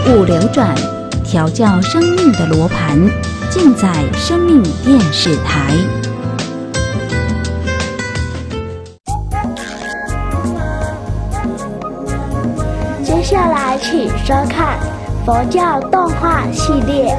物流转，调教生命的罗盘，尽在生命电视台。 接下来请收看佛教动画系列。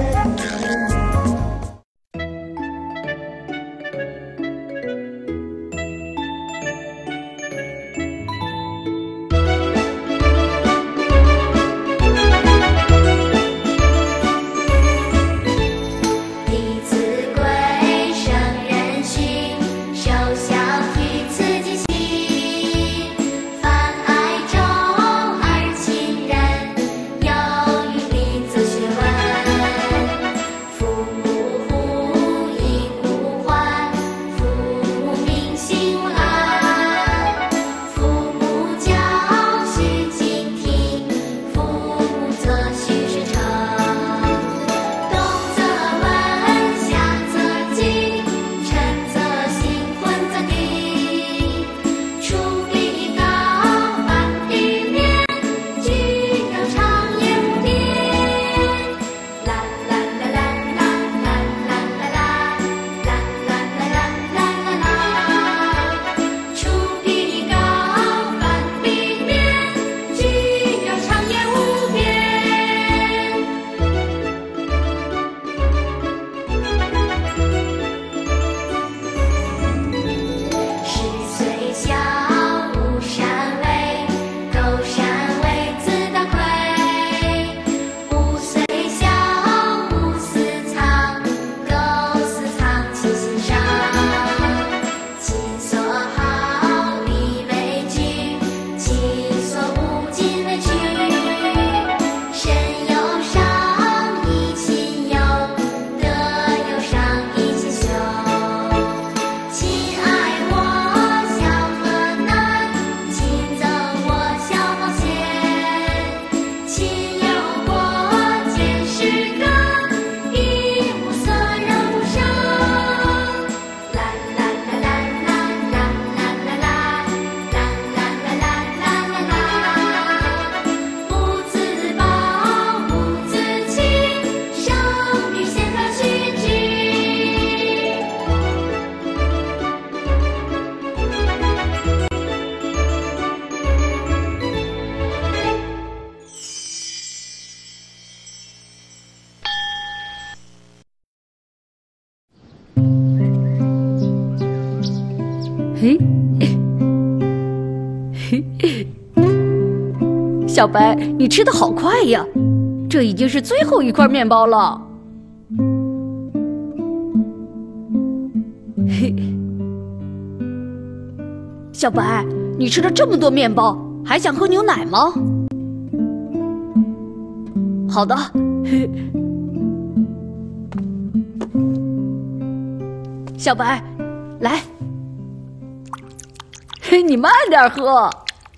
小白，你吃的好快呀！这已经是最后一块面包了。小白，你吃了这么多面包，还想喝牛奶吗？好的。小白，来，你慢点喝。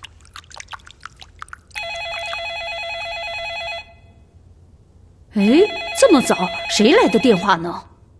哎，这么早，谁来的电话呢？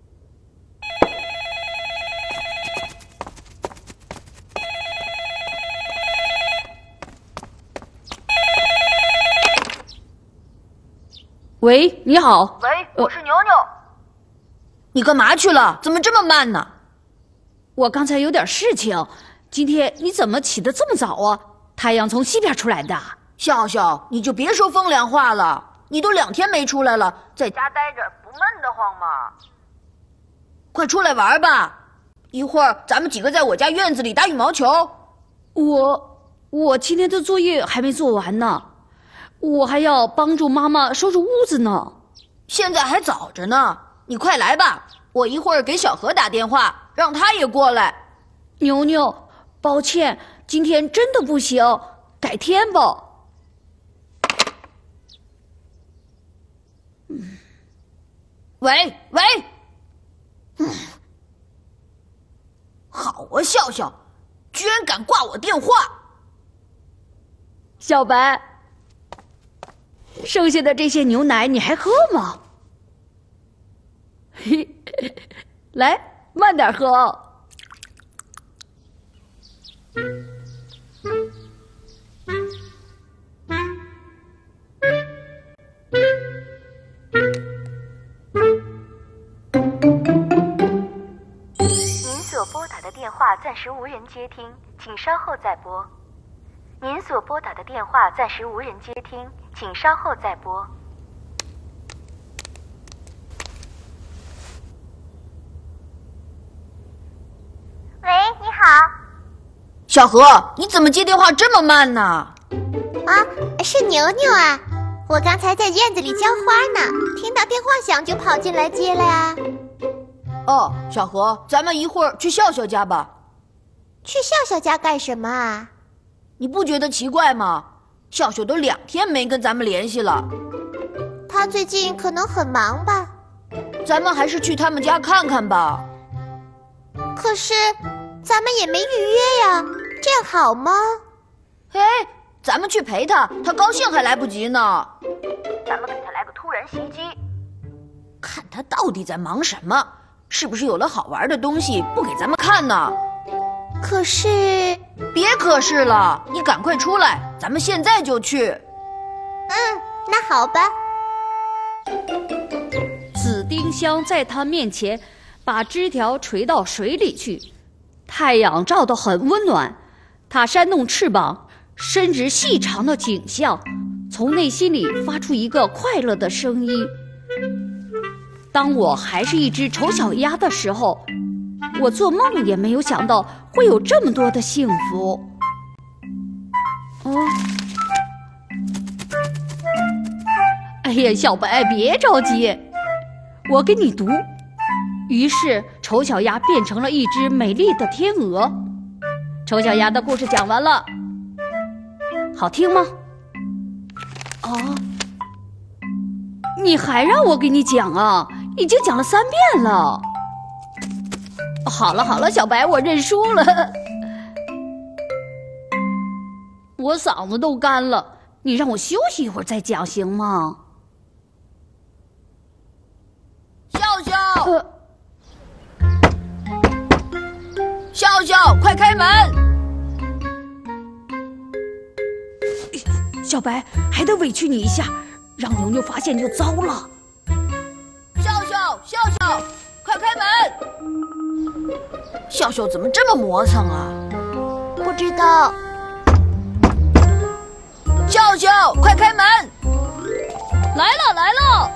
喂，你好。 喂，我是牛牛。你干嘛去了？怎么这么慢呢？ 我刚才有点事情。今天你怎么起得这么早啊？太阳从西边出来的。 笑笑，你就别说风凉话了。你都2天没出来了，在家待着不闷得慌吗？快出来玩吧！一会儿咱们几个在我家院子里打羽毛球。 我今天的作业还没做完呢，我还要帮助妈妈收拾屋子呢。 现在还早着呢，你快来吧！我一会儿给小何打电话，让他也过来。 牛牛，抱歉，今天真的不行，改天吧。 喂，好啊，笑笑，居然敢挂我电话！ 小白，剩下的这些牛奶你还喝吗？嘿，来，慢点喝哦。 暂时无人接听，请稍后再拨。您所拨打的电话暂时无人接听，请稍后再拨。 喂，你好。 小何，你怎么接电话这么慢呢？ 啊，是牛牛啊！我刚才在院子里浇花呢，听到电话响就跑进来接了呀。 哦，小何，咱们一会儿去笑笑家吧。 去笑笑家干什么啊？ 你不觉得奇怪吗？笑笑都2天没跟咱们联系了。 他最近可能很忙吧。 咱们还是去他们家看看吧。 可是，咱们也没预约呀，这样好吗？ 哎，咱们去陪他，他高兴还来不及呢。 咱们给他来个突然袭击， 看他到底在忙什么？是不是有了好玩的东西不给咱们看呢？ 可是， 别可是了，你赶快出来，咱们现在就去。 那好吧。 紫丁香在他面前把枝条垂到水里去，太阳照得很温暖，它扇动翅膀，伸直细长的颈项，从内心里发出一个快乐的声音。当我还是一只丑小鸭的时候，我做梦也没有想到会有这么多的幸福。哎呀，小白，别着急，我给你读。于是，丑小鸭变成了一只美丽的天鹅。丑小鸭的故事讲完了，好听吗？哦，你还让我给你讲啊？已经讲了3遍了。好了好了，小白，我认输了。我嗓子都干了，你让我休息一会儿再讲行吗？ 笑笑，笑笑，快开门！ 小白，还得委屈你一下，让牛牛发现就糟了。 笑笑，快开门！笑笑怎么这么磨蹭啊？ 不知道。 笑笑，快开门！ 来了来了！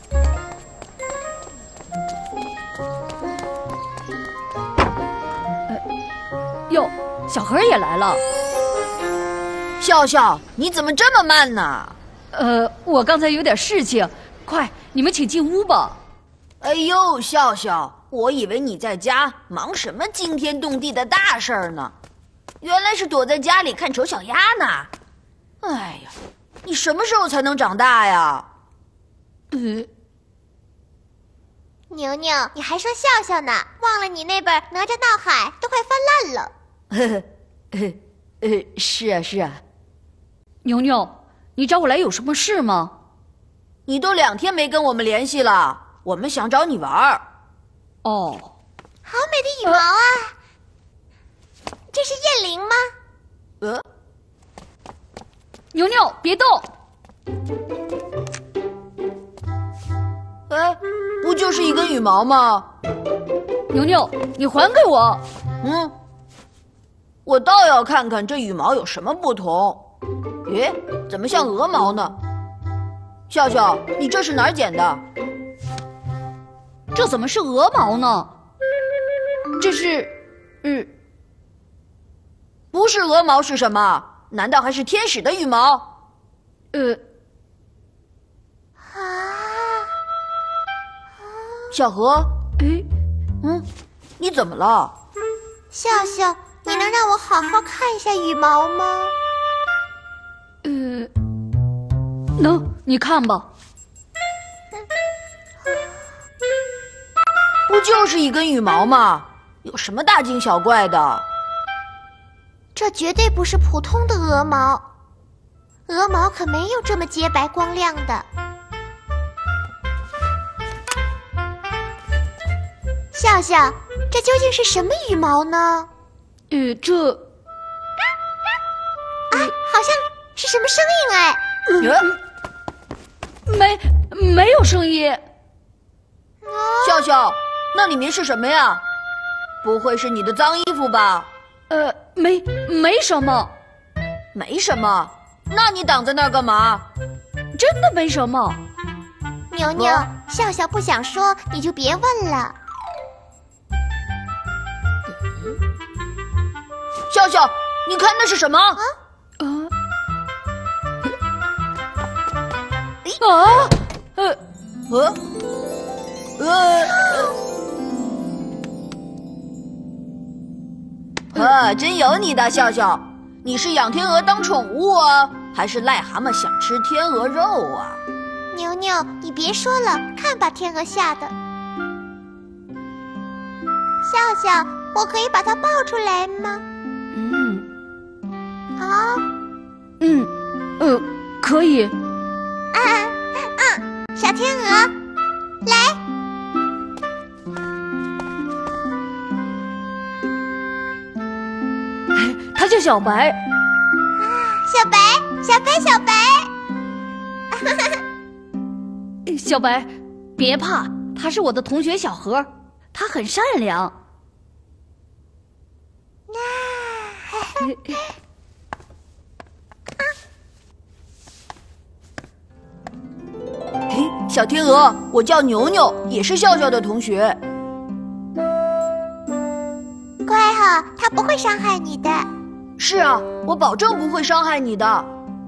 哟，小何也来了。 笑笑，你怎么这么慢呢？ 我刚才有点事情，快，你们请进屋吧。 哎呦，笑笑，我以为你在家忙什么惊天动地的大事儿呢，原来是躲在家里看丑小鸭呢。哎呀，你什么时候才能长大呀？ 牛牛，你还说笑笑呢，忘了你那本《哪吒闹海》都快翻烂了。 是啊是啊。 牛牛，你找我来有什么事吗？ 你都2天没跟我们联系了，我们想找你玩儿。 哦，好美的羽毛啊！这是燕翎吗？ 牛牛，别动！ 哎，不就是一根羽毛吗？ 牛牛，你还给我！ 我倒要看看这羽毛有什么不同。咦，怎么像鹅毛呢？笑笑，你这是哪儿捡的？ 这怎么是鹅毛呢？这是， 不是鹅毛是什么？难道还是天使的羽毛？小何，你怎么了？ 笑笑，你能让我好好看一下羽毛吗？ 能，你看吧。 不就是一根羽毛吗？有什么大惊小怪的？ 这绝对不是普通的鹅毛，鹅毛可没有这么洁白光亮的。笑笑，这究竟是什么羽毛呢？好像是什么声音哎？ 没有声音。 笑笑，那里面是什么呀？ 不会是你的脏衣服吧？ 没什么， 没什么。那你挡在那儿干嘛？ 真的没什么。 牛牛，笑笑不想说，你就别问了。 笑笑，你看那是什么？真有你的，笑笑！你是养天鹅当宠物啊，还是癞蛤蟆想吃天鹅肉啊？ 牛牛，你别说了，看把天鹅吓的。笑笑，我可以把它抱出来吗？ 可以。 小天鹅，来。 他叫小白。 小白，小白，小白。 小白，别怕，他是我的同学小何，他很善良。 小天鹅，我叫牛牛，也是笑笑的同学。 乖哈，他不会伤害你的。 是啊，我保证不会伤害你的。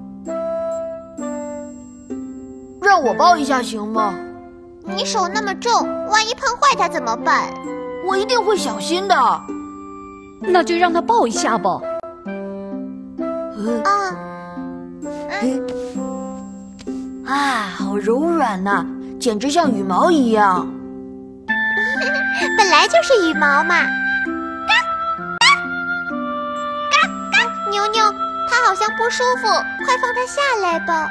让我抱一下行吗？ 你手那么重，万一碰坏它怎么办？ 我一定会小心的。 那就让他抱一下吧。 好柔软呐，简直像羽毛一样。 本来就是羽毛嘛。牛牛，它好像不舒服，快放它下来吧。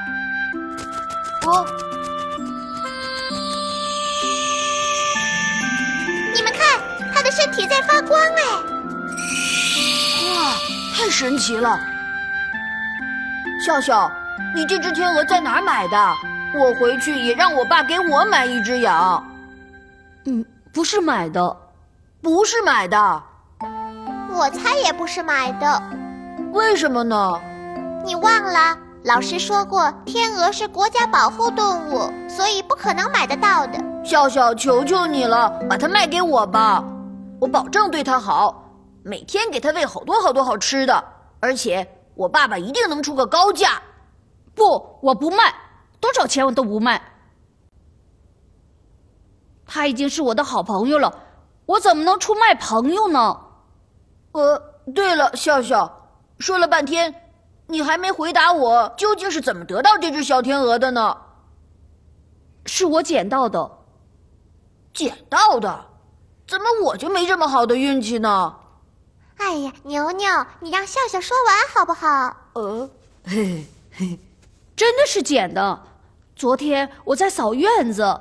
你们看，它的身体在发光哎！ 哇，太神奇了！笑笑，你这只天鹅在哪儿买的？我回去也让我爸给我买一只养。 不是买的。 不是买的。 我猜也不是买的。 为什么呢？ 你忘了，老师说过，天鹅是国家保护动物，所以不可能买得到的。 笑笑，求求你了，把它卖给我吧，我保证对它好，每天给它喂好多好多好吃的，而且我爸爸一定能出个高价。 不，我不卖，多少钱我都不卖。他已经是我的好朋友了，我怎么能出卖朋友呢？ 对了，笑笑，说了半天，你还没回答我究竟是怎么得到这只小天鹅的呢？ 是我捡到的。 捡到的？怎么我就没这么好的运气呢？ 哎呀，牛牛，你让笑笑说完好不好？ 真的是捡的。昨天我在扫院子。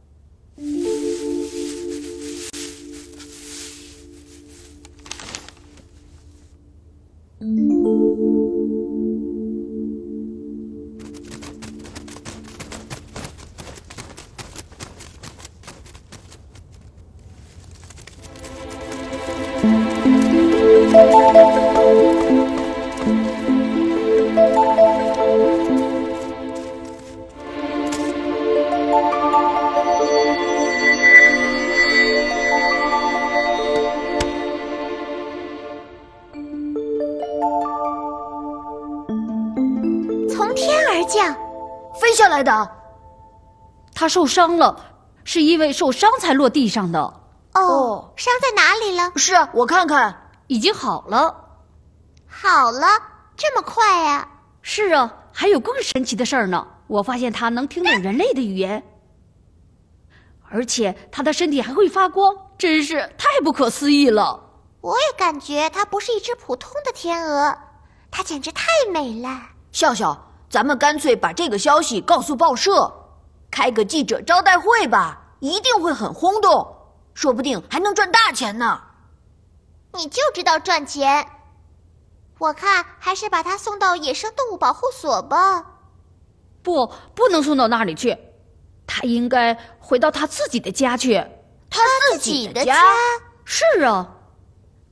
从天而降， 飞下来的。 他受伤了，是因为受伤才落地上的。 哦，伤在哪里了？ 是啊，我看看， 已经好了。 好了，这么快啊？ 是啊，还有更神奇的事儿呢。我发现它能听懂人类的语言，而且它的身体还会发光，真是太不可思议了。 我也感觉它不是一只普通的天鹅，它简直太美了。 笑笑，咱们干脆把这个消息告诉报社，开个记者招待会吧，一定会很轰动，说不定还能赚大钱呢。 你就知道赚钱，我看还是把它送到野生动物保护所吧。 不能送到那里去，它应该回到它自己的家去。 他自己的家？ 是啊，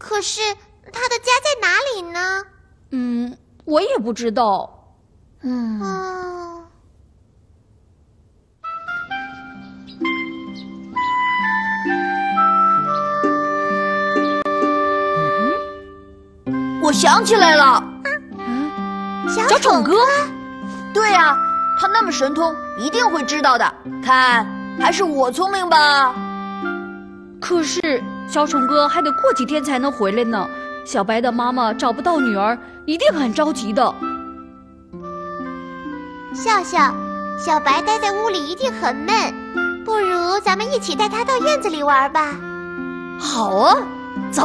可是他的家在哪里呢？ 我也不知道。 我想起来了， 小宠哥， 对呀，他那么神通，一定会知道的。看，还是我聪明吧？ 可是小宠哥还得过几天才能回来呢。小白的妈妈找不到女儿，一定很着急的。 笑笑，小白待在屋里一定很闷，不如咱们一起带他到院子里玩吧。 好啊，走。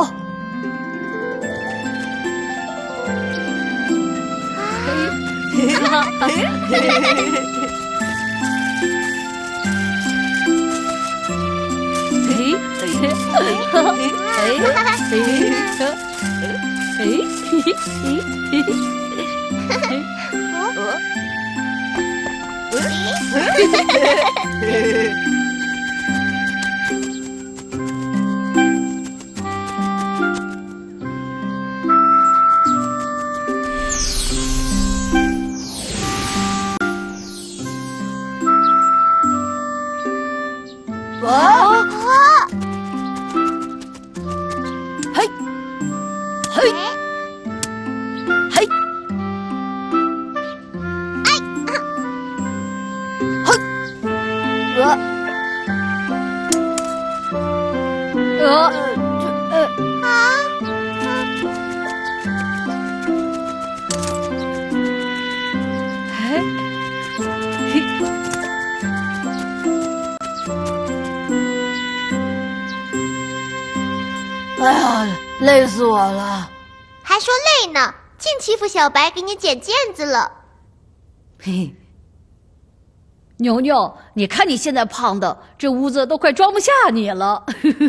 哎呀，累死我了！ 还说累呢，净欺负小白，给你剪腱子了。 嘿， 牛牛，你看你现在胖的，这屋子都快装不下你了。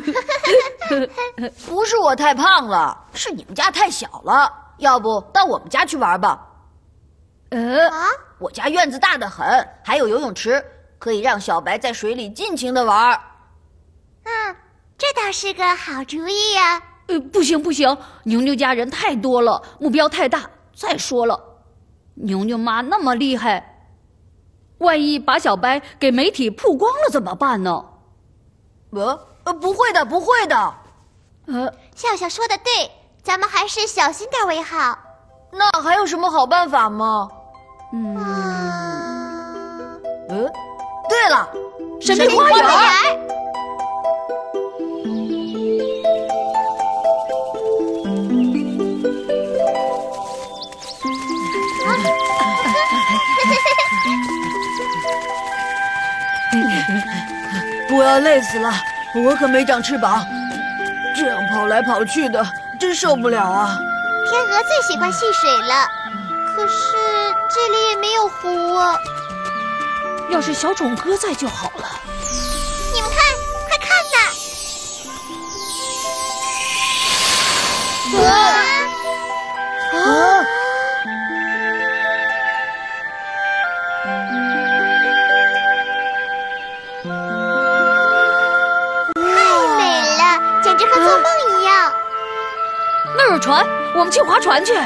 不是我太胖了，是你们家太小了。要不到我们家去玩吧？我家院子大得很，还有游泳池，可以让小白在水里尽情的玩。 这倒是个好主意呀。 不行不行，牛牛家人太多了，目标太大。再说了，牛牛妈那么厉害，万一把小白给媒体曝光了怎么办呢？ 不会的，不会的。 笑笑说的对，咱们还是小心点为好。 那还有什么好办法吗？对了， 神秘花园。 我要累死了，我可没长翅膀，这样跑来跑去的，真受不了啊！ 天鹅最喜欢戏水了，可是这里也没有湖啊。 要是小宠哥在就好了。 你们看，快看呐！ 那有船，我们去划船去。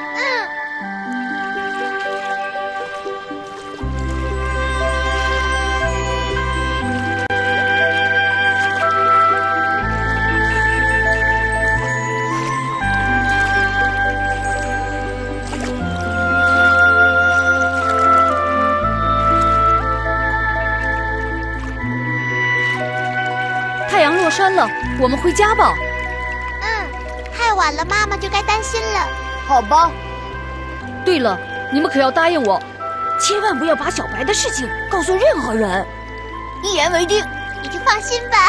太阳落山了，我们回家吧。 太晚了，妈妈就该担心了。 好吧。 对了，你们可要答应我，千万不要把小白的事情告诉任何人。 一言为定。 你就放心吧。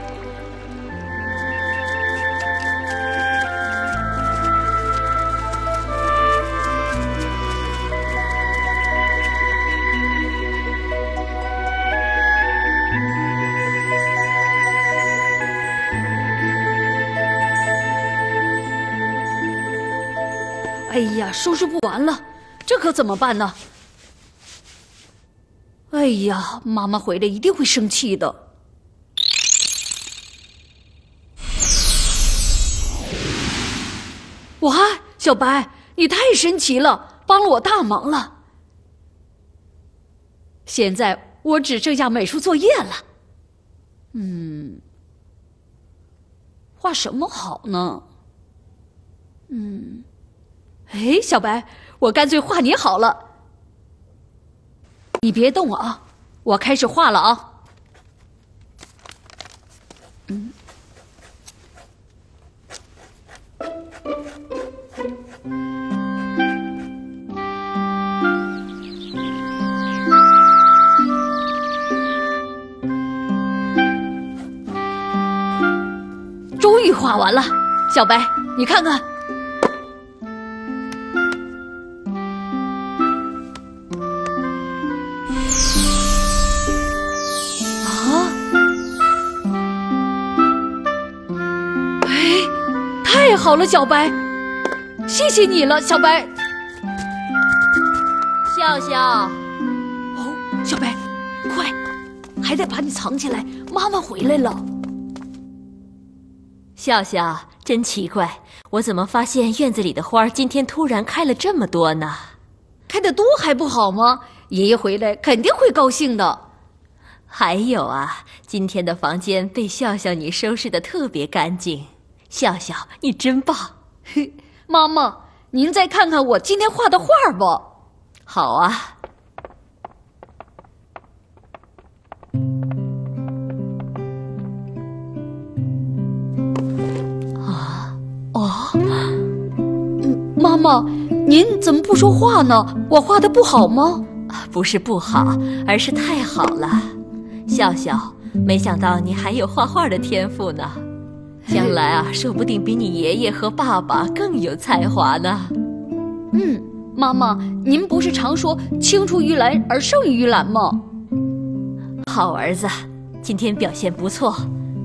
哎呀，收拾不完了，这可怎么办呢？哎呀，妈妈回来一定会生气的。 ， 哇，小白，你太神奇了，帮了我大忙了。现在我只剩下美术作业了。画什么好呢？哎，小白，我干脆画你好了。你别动啊，我开始画了啊。终于画完了，小白，你看看。啊！哎，太好了，小白，谢谢你了，小白。 笑笑， 哦，小白，快，还得把你藏起来，妈妈回来了。 笑笑，真奇怪，我怎么发现院子里的花儿今天突然开了这么多呢？ 开得多还不好吗？爷爷回来肯定会高兴的。 还有啊，今天的房间被笑笑你收拾得特别干净，笑笑你真棒。 嘿，妈妈，您再看看我今天画的画吧。 好啊。 妈妈，您怎么不说话呢？我画的不好吗？ 不是不好，而是太好了。笑笑，没想到你还有画画的天赋呢，将来啊，说不定比你爷爷和爸爸更有才华呢。 妈妈，您不是常说青出于蓝而胜于蓝吗？ 好儿子，今天表现不错。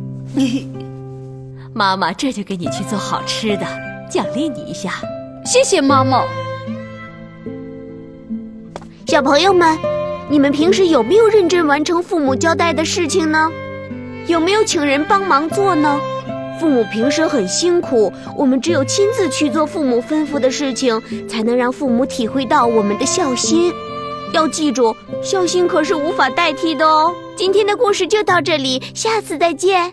妈妈这就给你去做好吃的，奖励你一下。 谢谢妈妈。 小朋友们，你们平时有没有认真完成父母交代的事情呢？有没有请人帮忙做呢？父母平时很辛苦，我们只有亲自去做父母吩咐的事情，才能让父母体会到我们的孝心。要记住，孝心可是无法代替的哦。今天的故事就到这里，下次再见。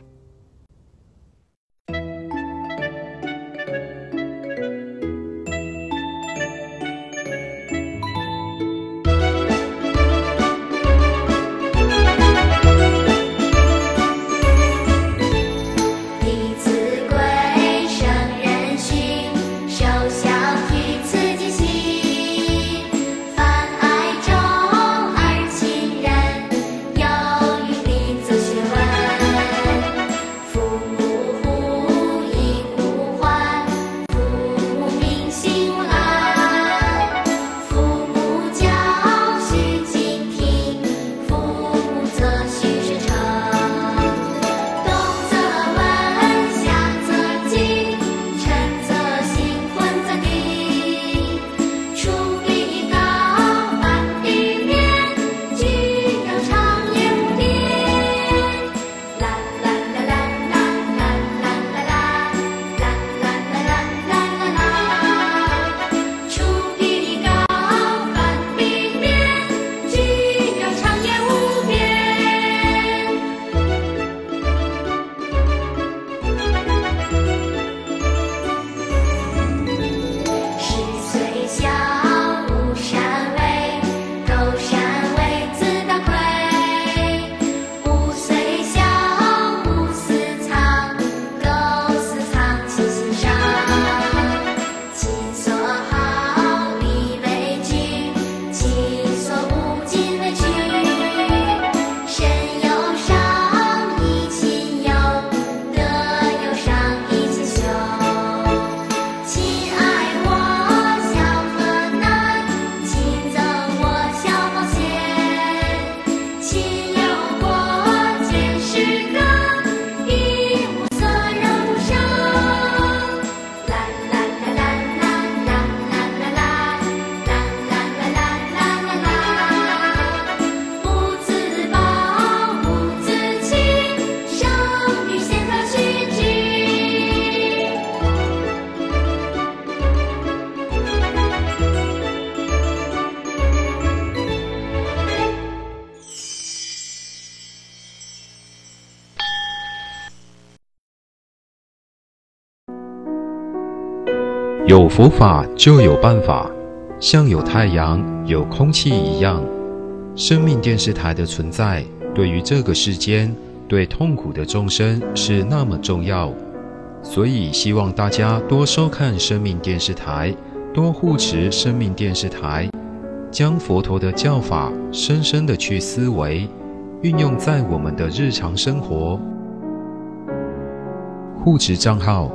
有余力做学问。 有佛法就有办法，像有太阳、有空气一样。生命电视台的存在，对于这个世间、对痛苦的众生是那么重要，所以希望大家多收看生命电视台，多护持生命电视台，将佛陀的教法深深地去思维，运用在我们的日常生活。护持账号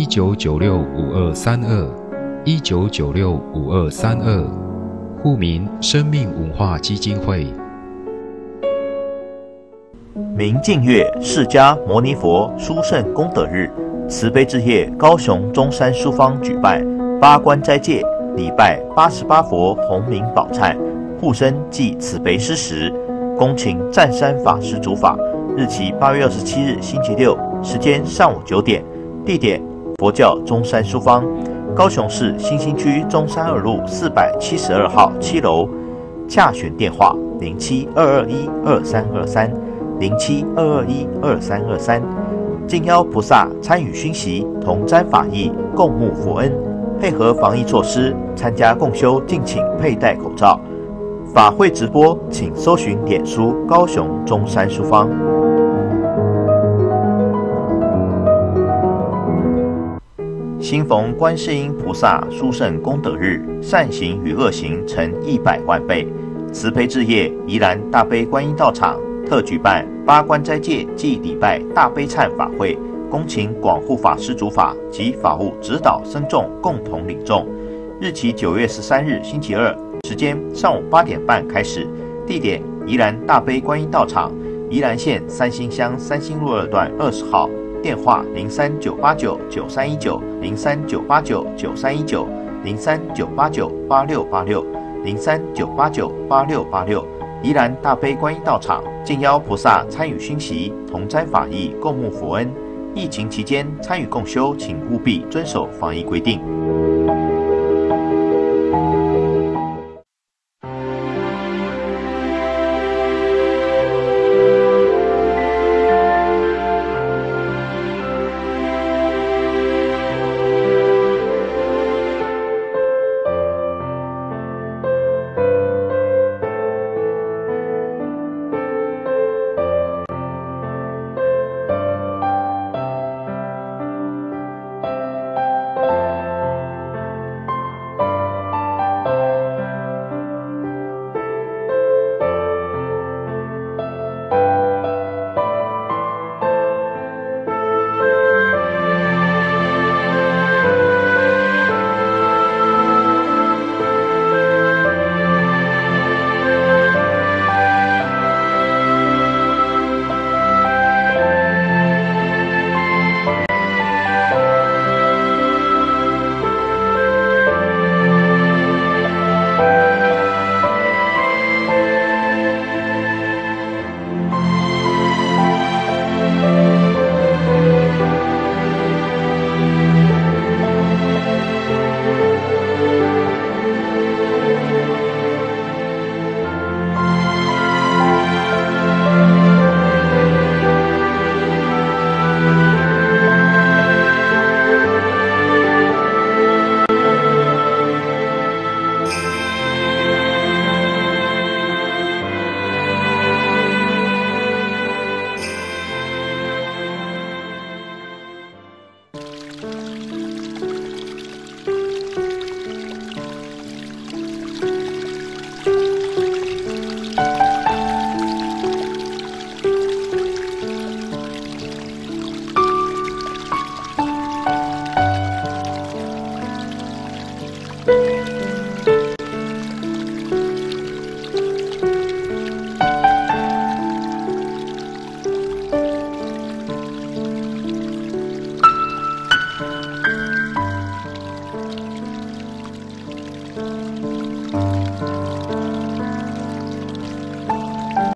19965232，19965232，户名生命文化基金会。 明净月释迦牟尼佛殊胜功德日，慈悲之夜高雄中山书坊举办八关斋戒礼拜88佛洪名宝忏，护身暨慈悲施食，恭请湛山法师主法，日期8月27日星期六，时间上午9点，地点佛教中山书坊，高雄市新兴区中山2路472号7楼，洽询电话0722122323，0722122323，敬邀菩萨参与熏习，同沾法益，共沐佛恩，配合防疫措施，参加共修敬请佩戴口罩。法会直播，请搜寻脸书高雄中山书坊。新逢观世音菩萨殊胜功德日，善行与恶行成100万倍。慈悲之夜，宜兰大悲观音道场特举办八关斋戒暨礼拜大悲忏法会，恭请广护法师主法及法务指导僧众共同领众。日期9月13日星期二，时间上午8点半开始，地点宜兰大悲观音道场，宜兰县三星乡三星路2段20号。电话03-989-9319，03-989-8686，03-989-8686，宜兰大悲观音道场，敬邀菩萨参与熏习，同沾法益，共沐佛恩。疫情期间参与共修，请务必遵守防疫规定。